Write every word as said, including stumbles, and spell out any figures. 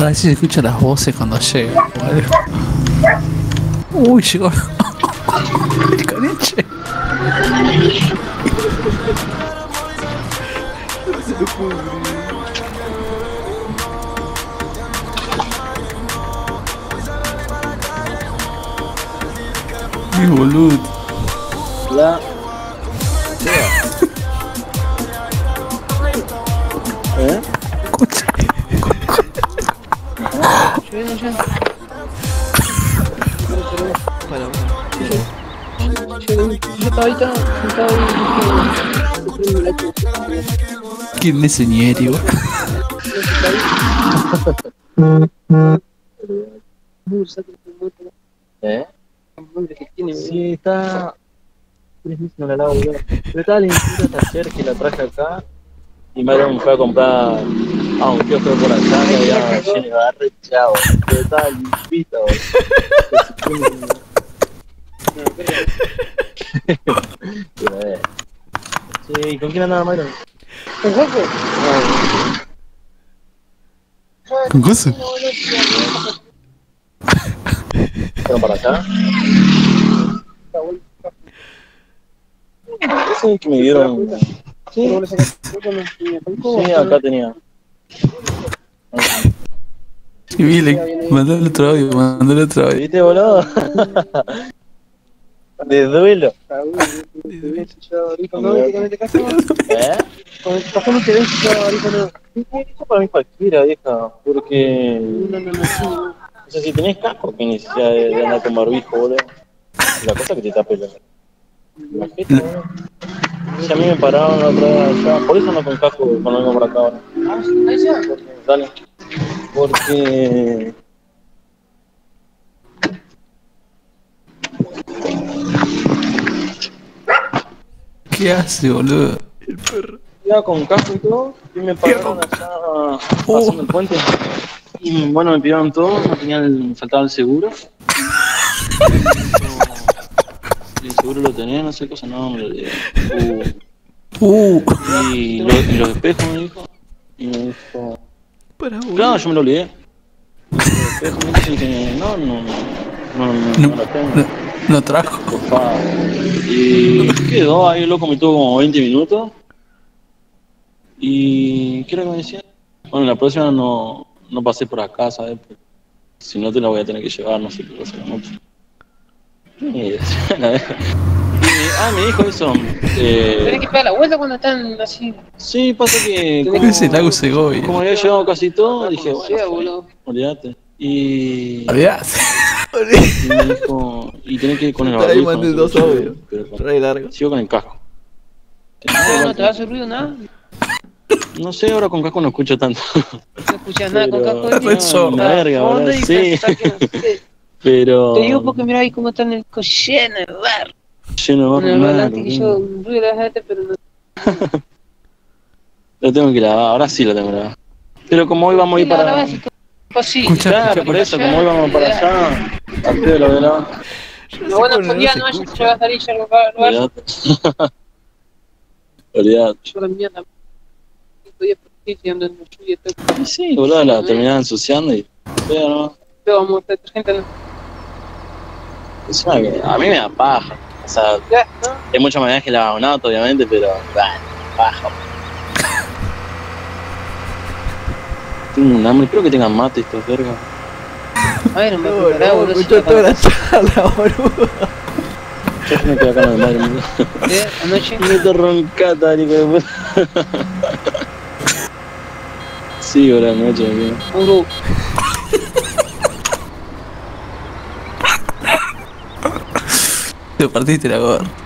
A ver si se escuchan las voces cuando llega. ¿Vale? Uy, llegó el caniche. Mi boludo. Hola. ¿Eh? Escucha. Yo vengo ya. Bueno, yo estaba ahorita sentado ahí. ¿Quién es Señeri, güey? ¿Eh? Sí, está... No la lavo, boludo. Pero estaba limpiando esta ayer que la traje acá. Y Marion fue a comprar a un kiosco por allá y había lleno de barro y chao. Pero estaba limpita, boludo. Sí, ¿con quién andaba Marion? ¿Con Joco? ¿Con cosa? ¿Fueron para acá? Ese que me dieron... Sí, sí, acá tenía. Y Vile, mandale otro audio, mandale otro audio. ¿Viste, boludo? De duelo. ¿Eh? ¿Por qué no te ves ahorita no? Eso para mí cualquiera, vieja. Porque... No, no, no, sí. O sea, si tenés casco, que necesidad de, de andar con barbijo, boludo. La cosa es que te tape la... la jeta, boludo. Si a mí me pararon la otra vez allá, por eso ando con casco cuando vengo por acá ahora. Dale. Porque... ¿Qué hace, boludo? El perro. Iba con casco y todo, y me pararon allá pasando el puente. Y bueno, me pidieron todo, no tenía el, me faltaba el seguro. Y el seguro lo tenía, no sé cosa, no, me lo dio. Uh. Uh. Y, lo, y los espejos me dijo. Y me dijo... Para, Claro, yo me lo olvidé. Y los espejos me dicen que no, no, no, no, no, No, no lo tengo. no, no trajo. Por favor. Y quedó ahí, loco, me tuvo como veinte minutos. Y... ¿qué era que me decía? Bueno, la próxima no, no pasé por acá, ¿sabes? Si no te la voy a tener que llevar, no sé qué cosa la moto. Y, ah, me dijo eso. Eh, Tenés que pegar la vuelta cuando están así. sí, pasa que... Como, es el lago Segovia. Como había llevado casi todo, dije, Como sea, boludo. olvídate. Y... Olvidás. Y me dijo... Y tenés que ir con el Ahí barbijo. mandé no sé dos qué, audios. pero con- Re largo. Sigo con el casco. No, no te va a hacer ruido nada. No sé, ahora con casco no escucho tanto. No escuchas nada con Pero- casco. Re sordo. Una verga, boludo, y sí. pensás que no sé qué. Pero... Te digo porque mira ahí cómo está en el coche lleno de bar. Lleno En de el barro, volante que yo boludo. un ruido de la gente, pero no. Lo tengo que lavar, ahora sí lo tengo que lavar. Pero como hoy vamos a ir La para... grabás y todo así. Escucha, Claro, por eso, como hoy vamos para allá, al pedo lo voy a lavar. Lo bueno es que ya no vayas a salir ya lo va a lo Olvidate. Olvidate. yo la mierda. Podía partir y ando en la lluvia todo. Y sí, boludo, la terminaba ensuciando y... Pero no... Pero vamos a estar gente no. Es una que a mí me da paja. O sea, Ya, ¿no? hay muchas maneras que lavar un auto, obviamente, pero... Bueno, paja. Tengo un hambre, espero que tengan mate estos vergas. A ver, me No, preparaba, no, boludo. escuchó toda la charla, boludo. Yo me quedo acá en el madre, boludo. ¿Eh? Anoche. Me te roncata, hijo de puta. Sí, boludo, noche, amigo. Un grupo. Te partiste la gorra.